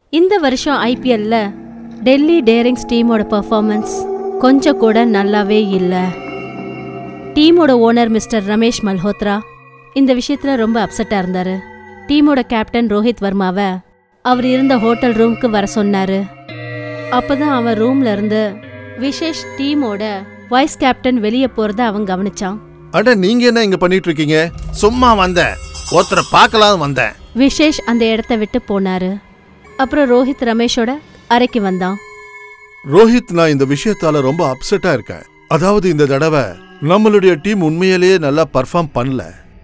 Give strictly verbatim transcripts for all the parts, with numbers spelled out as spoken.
இந்த வருஷம் ஐபிஎல்ல டெல்லி டேரிங்ஸ் டீமோட பெர்ஃபார்மன்ஸ் கொஞ்சம் கூட நல்லாவே இல்லை. டீமோட ஓனர் மிஸ்டர் ரமேஷ் மல்ஹோத்ரா இந்த விஷயத்துல ரொம்ப அப்செட்டா இருந்தாரு. டீமோட கேப்டன் ரோஹித் வர்மாவை அவர் இருந்த ஹோட்டல் ரூமுக்கு வர சொன்னாரு. அப்பதான் அவன் ரூம்ல இருந்து விசேஷ் டீமோட வைஸ் கேப்டன் வெளியே போறத அவன் கவனிச்சான். அட நீங்க என்ன இங்க பண்ணிட்டு இருக்கீங்க? சும்மா வந்தேன், ஒருத்தரை பார்க்கலாம் வந்தேன். விசேஷ் அந்த இடத்த விட்டு போனாரு. அப்புறம் ரோஹித் ரமேஷோட அறைக்கு வந்தான். ரோஹித், நான் இந்த விஷயத்தால ரொம்ப அப்செட்டா இருக்கேன். அதாவது இந்த தடவை நம்மளுடைய டீம் உண்மையிலேயே நல்லா பர்ஃபார்ம் பண்ணல.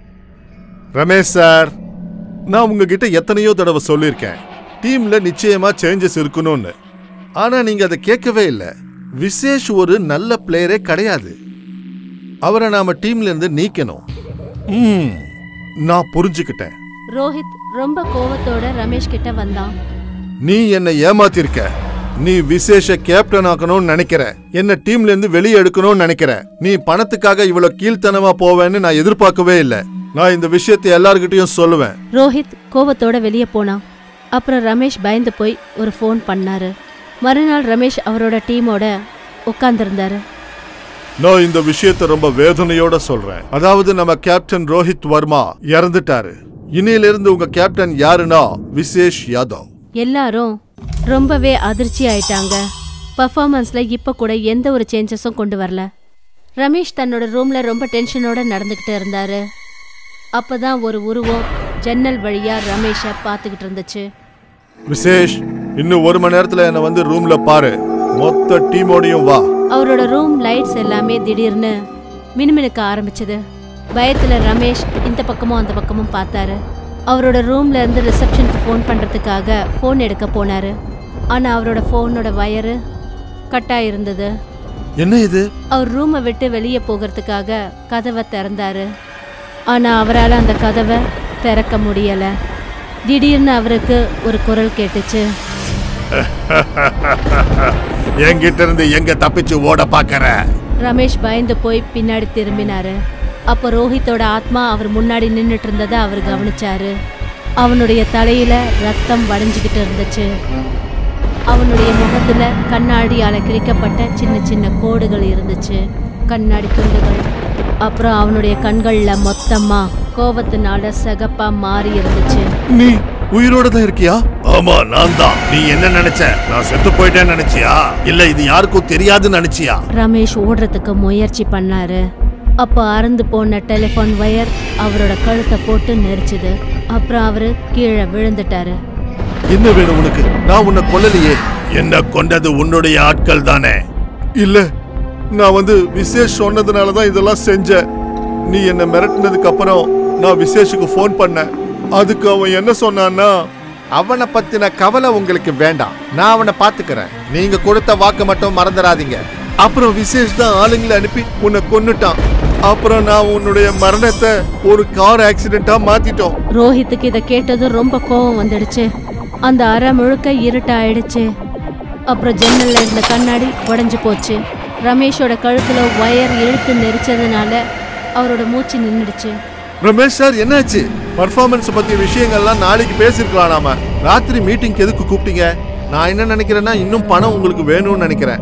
ரமேஷ் சார், நான் உங்ககிட்ட எத்தனையோ தடவை சொல்லியிருக்கேன் டீம்ல நிச்சயமா சேஞ்சஸ் இருக்கணும்னு. ஆனா நீங்க அதை கேட்கவே இல்லை. விசேஷ் ஒரு நல்ல பிளேயரே கிடையாது. அவரை நாம டீம்ல இருந்து நீக்கணும். ம் நான் புரிஞ்சுக்கிட்டேன். ரோஹித் ரொம்ப கோவத்தோட ரமேஷ் கிட்ட வந்தான். நீ என்ன ஏமாத்திருக்க. நீ விசேஷ கேப்டன் ஆக்கணும்னு நினைக்கிற, என்ன டீம்ல இருந்து வெளியே எடுக்கணும்னு நினைக்கிற. நீ பணத்துக்காக இவ்வளவு கீழ்த்தனமா போவேன்னு நான் எதிர்பார்க்கவே இல்லை. நான் இந்த விஷயத்தை எல்லார்கிட்டயும் சொல்லுவேன். ரோஹித் கோவத்தோட வெளியே போனான். அப்புறம் ரமேஷ் பயந்து போய் ஒரு ஃபோன் பண்ணாரு. மறுநாள் ரமேஷ் அவரோட டீமோட உட்கார்ந்துருந்தாரு. நான் இந்த விஷயத்தை ரொம்ப வேதனையோட சொல்றேன். அதாவது நம்ம கேப்டன் ரோஹித் வர்மா இறந்துட்டாரு. இனியிலிருந்து உங்க கேப்டன் யாருன்னா விசேஷ் யாதவ். எல்லாரும் ரொம்பவே அதிர்ச்சி ஆயிட்டாங்க. பர்ஃபார்மன்ஸ்ல இப்ப கூட எந்த ஒரு சேஞ்சஸும் கொண்டு வரல. ரமேஷ் தன்னோட ரூம்ல ரொம்ப டென்ஷனோட நடந்துகிட்டு இருந்தாரு. அப்பதான் ஒரு உருவம் ஜன்னல் வழியா ரமேஷ பாத்துக்கிட்டு இருந்துச்சு. விசேஷ், இன்னும் ஒரு மணி நேரத்துல என்ன வந்து ரூம்ல பாரு. மொத்த டீமோடையும் வா. அவரோட ரூம் லைட்ஸ் எல்லாமே திடீர்னு மினுமினுக்க ஆரம்பிச்சது. பயத்துல ரமேஷ் இந்த பக்கமும் அந்த பக்கமும் பார்த்தாரு. அவரோட ரூம்ல இருந்து ரிசப்ஷனுக்கு ஃபோன் பண்றதுக்காக ஃபோன் எடுக்க போனாரு. ஆனா அவரோட ஃபோனோட வயரு கட்டா இருந்தது. என்ன இது? அவர் ரூமை விட்டு வெளியே போகிறதுக்காக கதவை திறந்தாரு. ஆனா அவரால் அந்த கதவை திறக்க முடியல. திடீர்னு அவருக்கு ஒரு குரல் கேட்டுச்சு. என்கிட்ட இருந்து எங்க தப்பிச்சு ஓட பாக்கற? ரமேஷ் பயந்து போய் பின்னாடி திரும்பினாரு. அப்போ ரோஹித்தோட ஆத்மா அவர் முன்னாடி நின்றுட்டு இருந்ததை அவர் கவனிச்சாரு. அவனுடைய தலையில ரத்தம் வடிஞ்சுக்கிட்டு இருந்துச்சு. அவனுடைய முகத்துல கண்ணாடியால கிழிக்கப்பட்ட சின்ன சின்ன கோடுகள் இருந்துச்சு, கண்ணாடி துண்டுகள். அப்புறம் அவனுடைய கண்கள்ல மொத்தமா கோபத்தினால சகப்பா மாறி இருந்துச்சு. நீ உயிரோட தான் இருக்கியா? ஆமா, நான் தான். நீ என்ன நினைச்ச? நான் செத்து போயிட்டேன்னு நினைச்சியா? இல்ல இது யாருக்கும் தெரியாதுன்னு நினைச்சியா? ரமேஷ் ஓடுறதுக்கு முயற்சி பண்ணாரு. அப்போ அறந்து போன டெலிஃபோன் வயர் அவரோட கழுத்தை போட்டு நெரிச்சுது. அப்புறம் அவரு கீழே விழுந்துட்டாரு. என்ன வேணும் உனக்கு? நான் உன்னை கொல்லலையே. என்ன கொண்டது உன்னுடைய ஆட்கள் தானே? இல்ல, நான் வந்து விசேஷ் சொன்னதுனாலதான் இதெல்லாம் செஞ்சேன். நீ என்ன மிரட்டினதுக்கு அப்புறம் நான் விசேஷுக்கு போன் பண்ணேன். அதுக்கு அவன் என்ன சொன்னான்னா, அவனை பத்தின கவலை உங்களுக்கு வேண்டாம், நான் அவனை பாத்துக்கிறேன், நீங்க கொடுத்த வாக்கு மட்டும் மறந்துடாதீங்க. அப்புறம் விசேஷ் தான் ஆளுங்களை அனுப்பி உன்னை கொன்னுட்டான். அப்புறம் நான் உன்னுடைய மரணத்தை ஒரு கார் ஆக்சிடென்ட்டா மாத்திட்டோம். ரோஹித்துக்கு இதை கேட்டதும் ரொம்ப கோபம் வந்துடுச்சு. அந்த அறை முழுக்க இருட்டாயிடுச்சு. அப்புறம் ஜன்னல்ல இருந்த கண்ணாடி உடைஞ்சு போச்சு. ரமேஷோட கழுத்துல வயர் இழுத்து நெரிச்சதுனால அவரோட மூச்சு நின்றுடுச்சு. ரமேஷ் சார், என்னாச்சு? பர்ஃபார்மன்ஸ் பத்திய விஷயங்கள்லாம் நாளைக்கு பேசிருக்கலாம். நாம ராத்திரி மீட்டிங் எதுக்கு கூப்பிட்டீங்க? நான் என்ன நினைக்கிறேன்னா, இன்னும் பணம் உங்களுக்கு வேணும்னு நினைக்கிறேன்.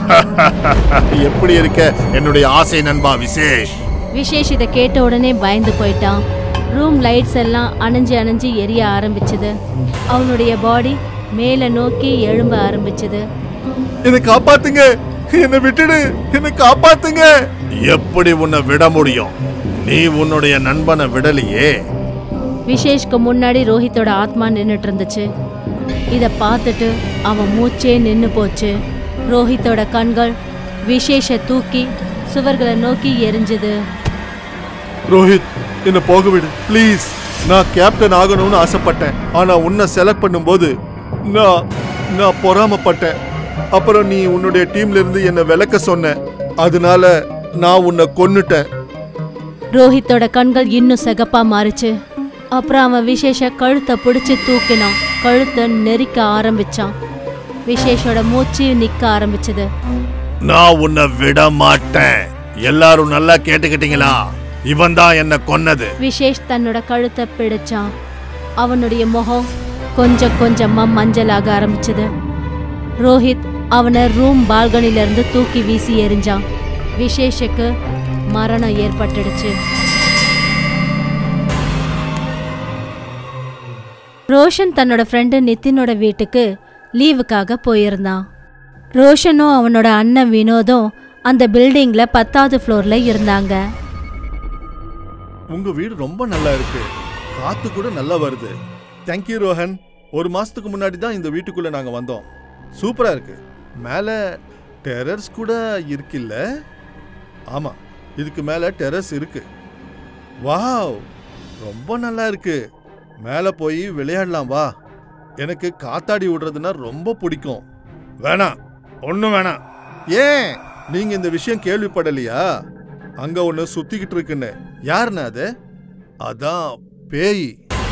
எப்படி இருக்க என்னுடைய ஆசை நண்பா விசேஷ்? விசேஷ் இதை கேட்ட உடனே பயந்து போயிட்டான். ரூம் லைட்ஸ் எல்லாம் அணைஞ்சு அணைஞ்சு எரிய ஆரம்பிச்சது. அவனுடைய பாடி மேல நோக்கி எழும்ப ஆரம்பிச்சது. என்னை காப்பாத்துங்க, என்னை விட்டுடு, என்னை காப்பாத்துங்க. எப்படி உன்னை விட முடியும்? நீ உன்னுடைய நண்பனை விடலையே. விசேஷ்க்கு முன்னாடி ரோஹித்தோட ஆத்மா நின்னுட்டு இருந்துச்சு. இத பார்த்துட்டு அவன் மூச்சே நின்னு போச்சு. ரோஹித்தோட கண்கள் விசேஷ தூக்கி சுவர்களை நோக்கி எரிஞ்சுது. ரோஹித், என்ன போக விடு ப்ளீஸ். நான் கேப்டன் ஆகணும்னு ஆசைப்பட்டேன். ஆனா உன்னை செலக்ட் பண்ணும்போது நான் நான் பொறாமப்பட்டேன். அப்புறம் நீ உன்னுடைய டீம்ல இருந்து என்ன விலக்க சொன்ன. அதனால நான் உன்னை கொன்னுட்டேன். ரோஹித்தோட கண்கள் இன்னும் சிகப்பா மாறிச்சு. அப்புறம் அவன் விசேஷ கழுத்தை பிடிச்சு தூக்கினான். கழுத்தை நெரிக்க ஆரம்பிச்சான். விசேஷோட மூச்சு நிக்க ஆரம்பிச்சது. நான் உன்னை விட மாட்டேன். எல்லாரும் நல்லா கேட்டுக்கிட்டீங்களா? இவன் தான் என்ன கொன்னது. விசேஷ் தன்னோட கழுத்தை பிடிச்சான். அவனுடைய முகம் கொஞ்சம் கொஞ்சமா மஞ்சளாக ஆரம்பிச்சது. ரோஹித் அவனை ரூம் பால்கனில இருந்து தூக்கி வீசி எறிஞ்சான். விசேஷுக்கு மரணம் ஏற்பட்டுடுச்சு. ரோஷன் தன்னோட ஃப்ரெண்டு நிதினோட வீட்டுக்கு லீவுக்காக போயிருந்தான். ரோஷனும் அவனோட அண்ணன் வினோதும் அந்த பில்டிங்ல பத்தாவது ஃப்ளோர்ல இருந்தாங்க. உங்க வீடு ரொம்ப நல்லா இருக்கு, காத்து கூட நல்லா வருது. தேங்க்யூ ரோஹன். ஒரு மாசத்துக்கு முன்னாடி தான் இந்த வீட்டுக்குள்ள நாங்க வந்தோம். சூப்பரா இருக்கு. மேல டெரஸ் கூட இருக்குல்ல? ஆமா, இதுக்கு மேல டெரஸ் இருக்கு. வாவ், ரொம்ப நல்லா இருக்கு. மேல போய் விளையாடலாம் வா. எனக்கு காத்தாடி விடுறதுன்னா ரொம்ப பிடிக்கும். வேணாம், ஒன்னும் வேணாம். ஏன், நீங்க இந்த விஷயம் கேள்விப்படலையா? அங்க ஒண்ணு சுத்திக்கிட்டு இருக்குன்னு. யாருன்னா அது? அதான் பேய்.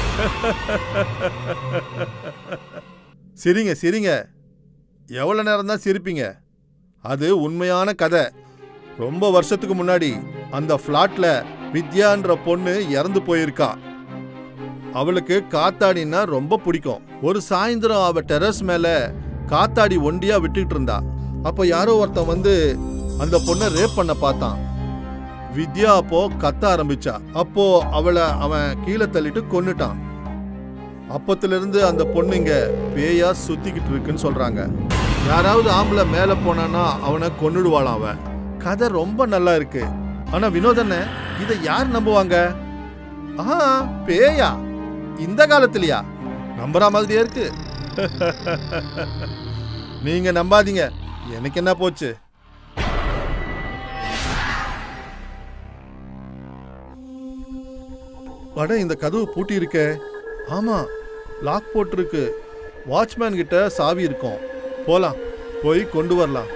சிரிங்க சிரிங்க, எவ்வளவு நேரம் தான் சிரிப்பீங்க? அது உண்மையான கதை. ரொம்ப வருஷத்துக்கு முன்னாடி அந்த பிளாட்ல வித்யான்ற பொண்ணு இறந்து போயிருக்கா. அவளுக்கு காத்தாடினா ரொம்ப பிடிக்கும். ஒரு சாயந்தரம் அவ டெரஸ் மேல காத்தாடி ஒண்டியா விட்டுட்டு இருந்தா. அப்ப யாரோ ஒருத்தன் வந்து அந்த பொண்ணை ரேப் பண்ண பார்த்தான். வித்யா அப்போ கத்த ஆரம்பிச்சா. அப்போ அவளை அவன் கீழே தள்ளிட்டு கொன்னுட்டான். அப்பத்துல இருந்து அந்த பொண்ணுங்க பேயா சுத்திக்கிட்டு இருக்குன்னு சொல்றாங்க. யாராவது ஆம்பளை மேல போனானா அவனை கொன்னுடுவாளாம் அவன். கதை ரொம்ப நல்லா இருக்கு. ஆனா வினோதன, இதை யார் நம்புவாங்க? ஆஹா, பேயா இந்த காலத்திலயா? நம்புற மாதிரியா இருக்கு. நீங்க நம்பாதீங்க, எனக்கு என்ன போச்சு? அட, இந்த கதவு பூட்டி இருக்கே. ஆமா, லாக் போட்டிருக்கு. வாட்ச்மேன் கிட்ட சாவி இருக்கும். போலாம், போய் கொண்டு வரலாம்.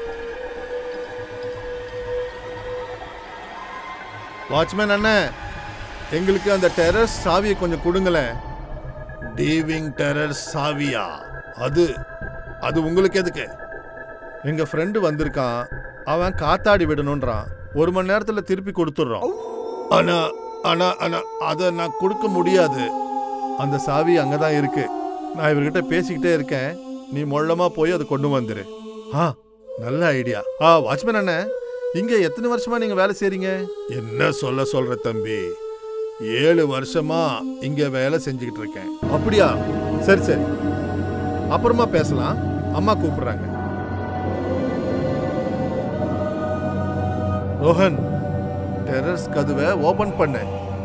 வாட்ச்மேன் அண்ணன், எங்களுக்கு அந்த டெரஸ் சாவியை கொஞ்சம் கொடுங்களேன். டீவிங் டெரஸ் சாவியா? அது அது உங்களுக்கு எதுக்கு? எங்க ஃப்ரெண்டு வந்திருக்கான், அவன் காத்தாடி விடணும்ன்றான். ஒரு மணி நேரத்துல திருப்பி கொடுத்துடுறோம். ஆனா ஆனா ஆனா அதை நான் கொடுக்க முடியாது. அந்த சாவி அங்கதான் இருக்கு. நான் இவர்கிட்ட பேசிக்கிட்டே இருக்கேன். நீ மொள்ளமா போய் அதை கொண்டு வந்துரு. ஆ, நல்ல ஐடியா. ஆ, வாட்ச்மேன் அண்ணன், இங்க எத்தனை வருஷமா நீங்க வேலை செய்றீங்க? என்ன சொல்ல சொல்ற தம்பி, ஏழு வருஷமா இங்க வேலை செஞ்சுக்கிட்டு இருக்கேன். அப்படியா? சரி சரி, அப்புறமா பேசலாம். அம்மா கூப்பிடுறாங்க. ரோஹன், டெரஸ் கதவை ஓபன் பண்ண.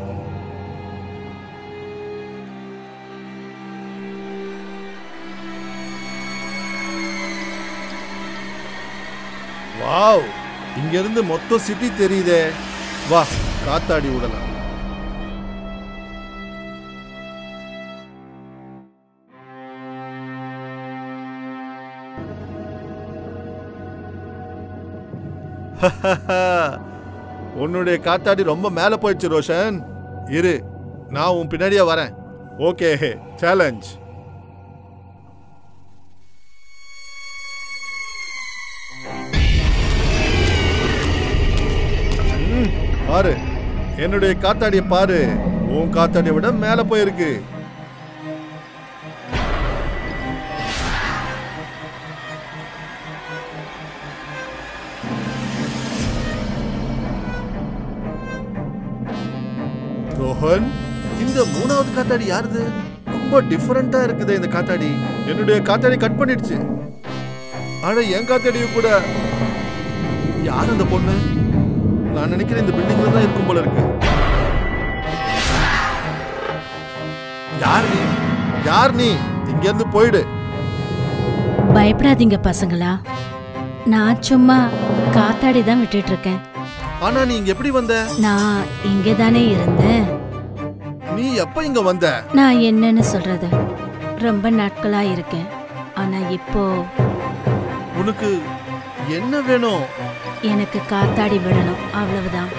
வாவ், இங்க இருந்து மொத்த சிட்டி தெரியுதே. வா, காத்தாடி விடலாம். உன்னுடைய காத்தாடி ரொம்ப மேல போயிடுச்சு ரோஷன். இரு, நான் உன் பின்னாடியே வரேன். Okay, challenge. பாரு, என்னுடைய காத்தாடியை பாரு. உன் காத்தாடியை விட மேல போயிருக்கு. ரோஹன், இந்த மூணாவது காத்தாடி யாருது? ரொம்ப டிஃபரெண்டா இருக்குது இந்த காத்தாடி. என்னுடைய காத்தாடி கட் பண்ணிடுச்சு. ஆனா என் காத்தாடிய கூட. யார் அந்த பொண்ணு? நான் நினைக்கிறேன் இந்த பில்டிங்ல தான் இருக்கும் போல இருக்கு. யார் நீ? யார் நீ? இங்க இருந்து போயிடு. பயப்படாதீங்க பசங்களா, நான் சும்மா காத்தாடி தான் விட்டுட்டு இருக்கேன். ஆனா நீ இங்க எப்படி வந்த? நான் இங்க தானே இருந்தேன். நீ எப்ப இங்க வந்த? நான் என்னன்னு சொல்றது, ரொம்ப நாட்களா இருக்கேன். ஆனா இப்போ உனக்கு என்ன வேணும்? எனக்கு காத்தாடி விடணும், அவ்வளவுதான்.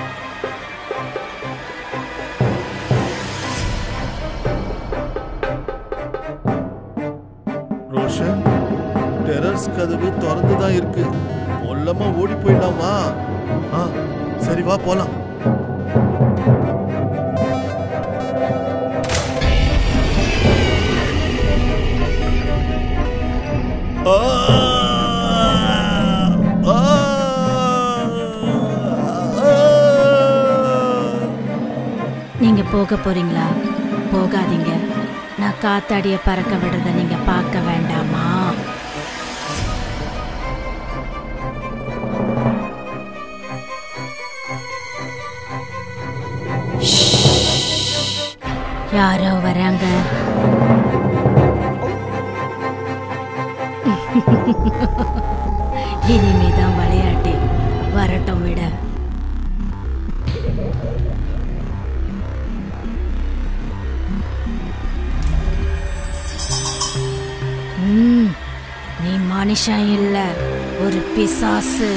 ரோஷன், டெரஸ் கதவு திறந்துதான் இருக்கு. மொல்லமா ஓடி போயிடலாமா? ஆ, சரி வா போலாம். போக போறீங்களா? போகாதீங்க. நான் காத்தாடிய பறக்க விடுறத நீங்க பார்க்க வேண்டாமா? யாரோ வராங்க. இனிமேதான் விளையாட்டு. வரட்டும் விட. நீ மனுஷன் இல்ல, ஒரு பிசாசு.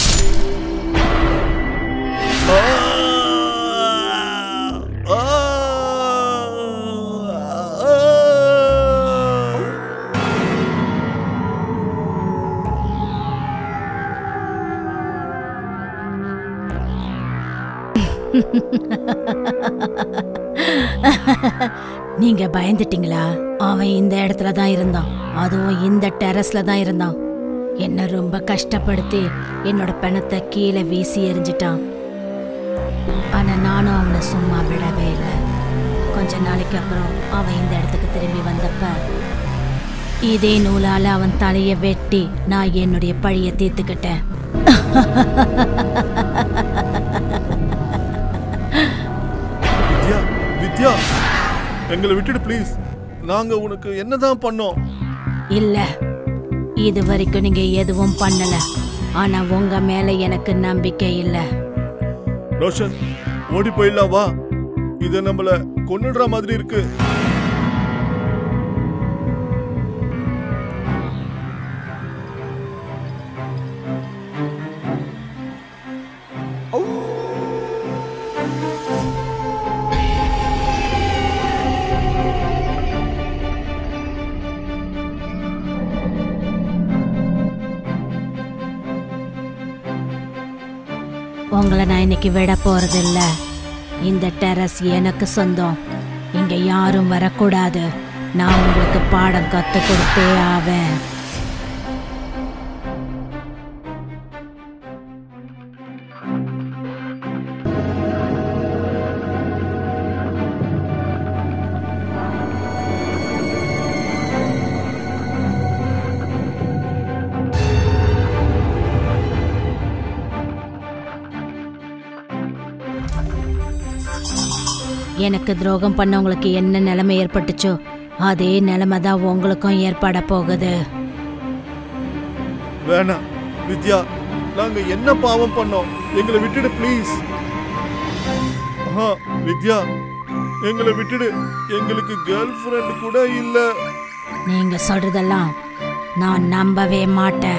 நீங்க பயந்துட்டீங்களா? அவன் இந்த இடத்துல தான் இருந்தான், அதுவும் இந்த டெரஸ்ல தான் இருந்தான். என்ன ரொம்ப கஷ்டப்படுத்தி என்னோட பணத்தை கீழே வீசி எறிஞ்சிட்டான். ஆனா நானும் அவனை சும்மா விடவே இல்லை. கொஞ்ச நாளைக்கு அப்புறம் அவன் இந்த இடத்துக்கு திரும்பி வந்தப்ப இதே நூலால அவன் தலையை வெட்டி நான் என்னுடைய பழிய தீர்த்துக்கிட்டேன். வித்யா, வித்யா, எங்களை விட்டுடு ப்ளீஸ். நாங்க உனக்கு என்னதான் பண்ணோம்? இல்ல, இது வரைக்கும் நீங்க எதுவும் பண்ணல. ஆனா உங்க மேல எனக்கு நம்பிக்கை இல்ல. ரோஷன், ஓடி போயிடலாம் வா. இத நம்மள கொன்னுடுற மாதிரி இருக்கு. உங்களை நான் இன்னைக்கு விட போறது இல்ல. இந்த டெரஸ் எனக்கு சொந்தம். இங்க யாரும் வரக்கூடாது. நான் உங்களுக்கு பாடம் கத்து கொடுத்தே ஆவேன். எனக்கு துரோகம் பண்ணவங்களுக்கு என்ன நிலைமை ஏற்பட்டுச்சோ அதே நிலைமை தான் உங்களுக்கும் ஏற்பட போகுது. வேணாம் வித்யா, நாங்க என்ன பாவம் பண்ணோம்? எங்களை விட்டுடு ப்ளீஸ். வித்யா, எங்களை விட்டுடு. எங்களுக்கு கேர்ள் ஃப்ரெண்ட் கூட இல்ல. நீங்க சொல்றதெல்லாம் நான் நம்பவே மாட்டேன்.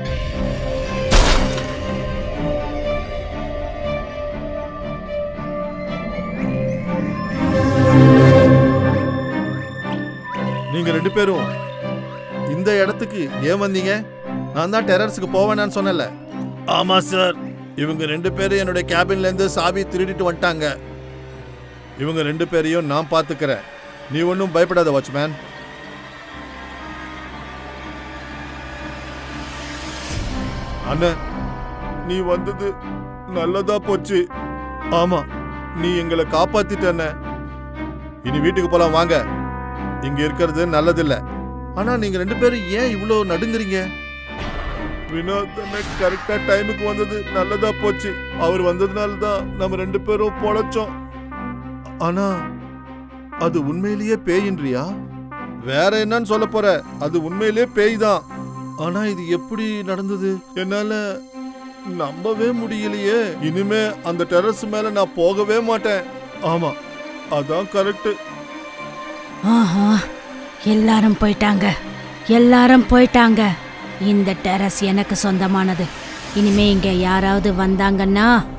நீங்க ரெண்டு பேரும் இந்த இடத்துக்கு ஏன் வந்தீங்க? நான் தான் டெரர்ஸ்க்கு போவேனான்னு சொன்னல. ஆமா சார், இவங்க ரெண்டு பேரும் என்னோட கேபின்ல இருந்து சாவி திருடிட்டு வந்துட்டாங்க. இவங்க ரெண்டு பேரையும் நான் பாத்துக்கிறேன். நீ ஒன்னும் பயப்படாத வாட்ச்மேன். அண்ணன், நீ வந்தது நல்லதா போச்சு. ஆமா, நீ எங்களை காப்பாத்திட்ட. இனி வீட்டுக்கு போலாம் வாங்க. இங்க இருக்கிறது நல்லதில்ல. ஆனா நீங்க ரெண்டு பேரும் ஏன் இவ்வளவு நடுங்குறீங்க? வினோத் கரெக்டா டைமுக்கு வந்தது நல்லதா போச்சு. அவர் வந்ததுனால தான் நம்ம ரெண்டு பேரும் பொழைச்சோம். ஆனா அது உண்மையிலேயே பேயின்றியா? வேற என்னன்னு சொல்ல போற? அது உண்மையிலேயே பேய் தான். ஆனா இது எப்படி நடந்தது என்னால நம்பவே முடியலையே. இனிமே அந்த டெரஸ் மேல நான் போகவே மாட்டேன். ஆமா, அதான் கரெக்ட். ஆஹா, எல்லாரும் போயிட்டாங்க, எல்லாரும் போயிட்டாங்க. இந்த டெரஸ் எனக்கு சொந்தமானது. இனிமே இங்க யாராவது வந்தாங்கன்னா